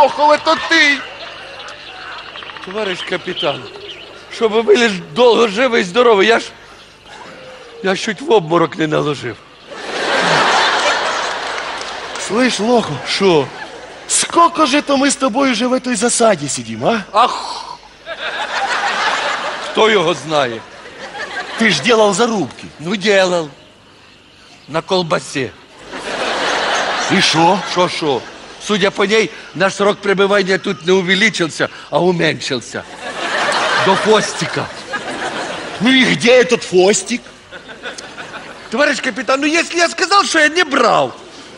Лохов, это ты! Товарищ капитан, щоб ви були довго живий і здоровий, я чуть в обморок не наложив. Слышь, Лохов, Що? сколько же это мы с тобой уже в этой засаде сидим, а? Ах! Хто його знає? Ты ж делал зарубки. Ну, делал. На колбасе. И шо? Шо? Судя по ней, наш срок пребывания тут не увеличился, а уменьшился. До хвостика. Ну и где этот фостик? Товарищ капитан, ну если я сказал, что я не брал,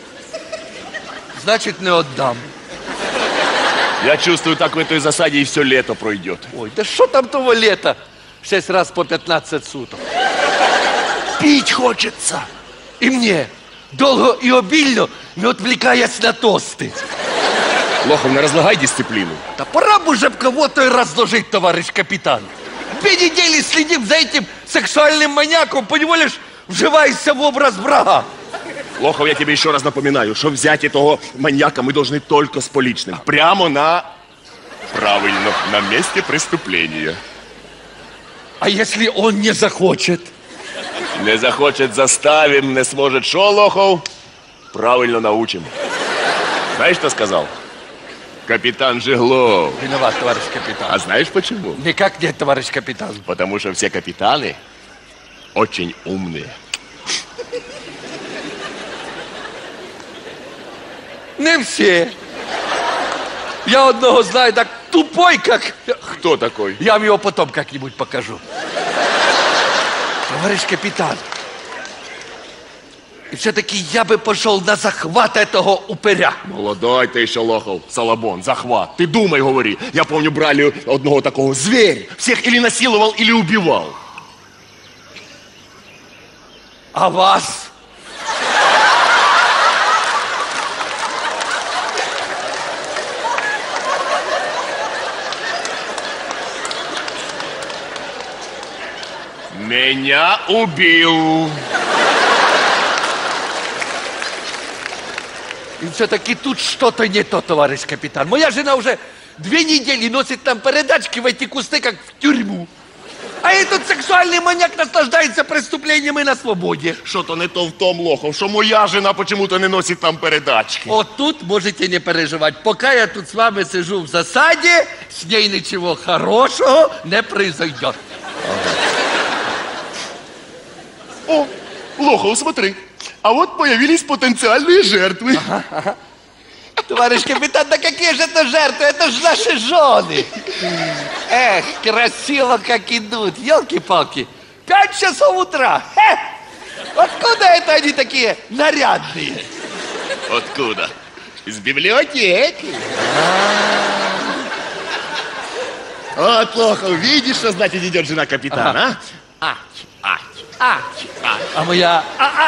значит не отдам. Я чувствую, так в этой засаде и все лето пройдет. Ой, да что там того лета? 6 раз по 15 суток. Пить хочется. И мне долго и обильно, не отвлекаясь на тосты. Лохов, не разлагай дисциплину. Да пора бы уже кого-то и разложить, товарищ капитан. 2 недели следим за этим сексуальным маньяком, поневоле вживаешься в образ врага. Лохов, я тебе еще раз напоминаю, что взять этого маньяка мы должны только с поличным. Прямо на... Правильно, на месте преступления. А если он не захочет? Не захочет, заставим, не сможет. Шо, Лохов? Правильно научим. Знаешь, что сказал? Капитан Жиглов. Виноват, товарищ капитан. А знаешь почему? Никак нет, товарищ капитан. Потому что все капитаны очень умные. Не все. Я одного знаю, так тупой, как... Кто такой? Я вам его потом как-нибудь покажу. Товарищ капитан, и все-таки я бы пошел на захват этого упыря. Молодой ты еще, Лохов, Салабон, захват. Ты думай, говори. Я помню, брали одного такого зверь. Всех или насиловал, или убивал. А вас? Меня убил. И все-таки тут что-то не то, товарищ капитан. Моя жена уже 2 недели носит там передачки в эти кусты, как в тюрьму. А этот сексуальный маньяк наслаждается преступлениями на свободе. Что-то не то в том, Лохов, что моя жена почему-то не носит там передачки. Вот тут можете не переживать. Пока я тут с вами сижу в засаде, с ней ничего хорошего не произойдет. О, Лохов, смотри. А вот появились потенциальные жертвы. Товарищ капитан, да какие же это жертвы? Это же наши жены. Эх, красиво как идут. Елки-палки. 5 часов утра. Откуда это они такие нарядные? Откуда? Из библиотеки. Вот, Лохов, видишь, что значит идет жена капитана, а? А моя...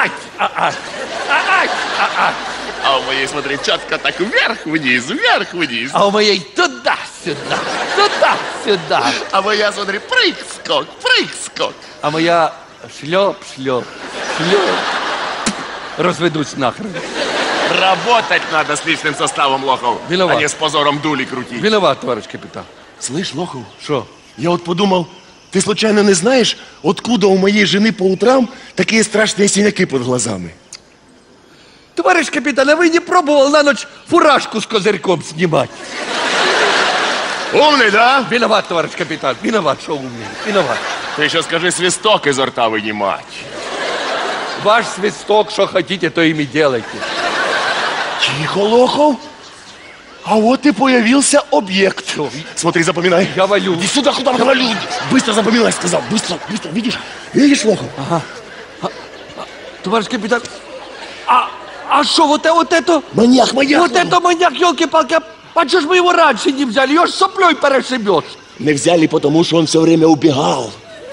А у моей, смотри, четко так вверх-вниз, вверх-вниз. А у моей туда-сюда, туда-сюда. А моя, смотри, прыг-скок, прыг-скок. А моя шлеп-шлеп, шлеп. Разведусь нахрен. Работать надо с личным составом, Лохов. Виноват. А не с позором дули крутить. Виноват, товарищ капитан. Слышь, Лохов, Что? я вот подумал, ты случайно не знаешь, откуда у моей жены по утрам такие страшные синяки под глазами? Товарищ капитан, а вы не пробовал на ночь фуражку с козырьком снимать? Умный, да? Виноват, товарищ капитан, виноват, что умный, виноват. Ты еще скажи свисток изо рта вынимать. Ваш свисток, что хотите, то ими делайте. Тихо, Лохов. А вот и появился объект. Смотри, запоминай. Я валю. Иди сюда, куда я валю. Быстро запоминай, сказал. Быстро, быстро. Видишь? Видишь, Лохов? Ага. Товарищ капитан, а что, вот это? Маньяк, маньяк. Вот это маньяк, елки-палки. А что ж мы его раньше не взяли? Ее ж соплей перешибешь. Не взяли, потому что он все время убегал.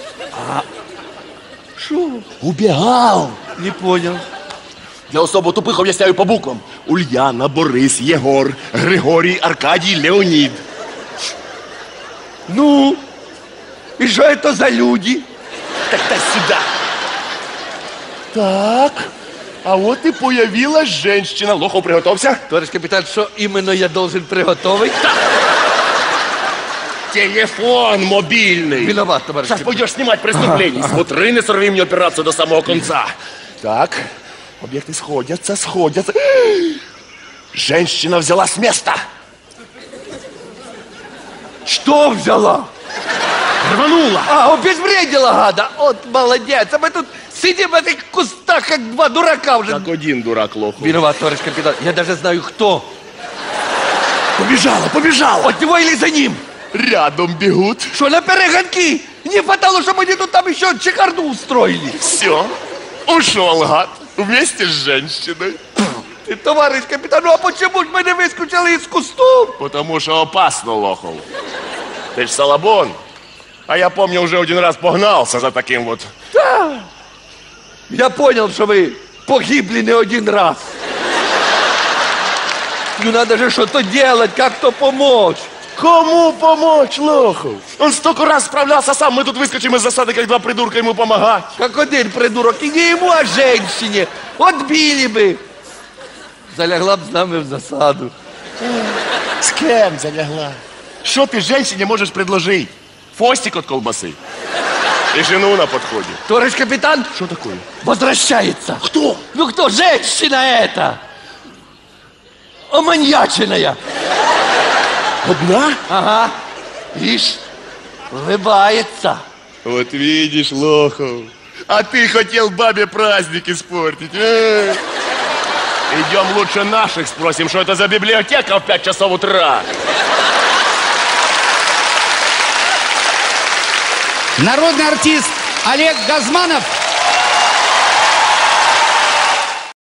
Что? Убегал. Не понял. Для особо тупых объясняю по буквам. Ульяна, Борис, Егор, Григорий, Аркадий, Леонид. Ну, и что это за люди? Так-то сюда. Так, А вот и появилась женщина. Лохов, приготовься. Товарищ капитан, что именно я должен приготовить? Телефон мобильный. Виноват, товарищ Сейчас капитан. пойдешь снимать преступление. Смотри, не сорви мне операцию до самого конца. Так, объекты сходятся. Женщина взяла с места. Что взяла? Рванула. А, обезвредила, гада. Вот молодец. А мы тут сидим в этих кустах, как два дурака уже. Как один дурак, Лохов. Виноват, товарищ капитан. Я даже знаю, кто. Побежала. От него или за ним. Рядом бегут. Что, на перегонки? Не хватало, чтобы они тут там еще чехарду устроили. Все. Ушел гад. Вместе с женщиной. Ты, товарищ капитан, ну а почему ж мы не выскочили из кустов? Потому что опасно, Лохов. Ты ж Салабон. А я помню, уже один раз погнался за таким вот. Я понял, что вы погибли не один раз. Ну надо же что-то делать, как-то помочь. Кому помочь, Лохов? Он столько раз справлялся сам. Мы тут выскочим из засады, как два придурка ему помогать. Как один придурок, и не ему, а женщине. Отбили бы. Залягла б з нами в засаду. С кем залягла? Что ты женщине можешь предложить? Фостик от колбасы. И жену на подходе. Товарищ капитан, Что такое? возвращается. Кто? Ну кто? Женщина эта. Оманьяченная. Одна? Ага. Видишь, улыбается. Вот видишь, Лохов. А ты хотел бабе праздник испортить. Идем лучше наших спросим, что это за библиотека в 5 часов утра. Народный артист Олег Газманов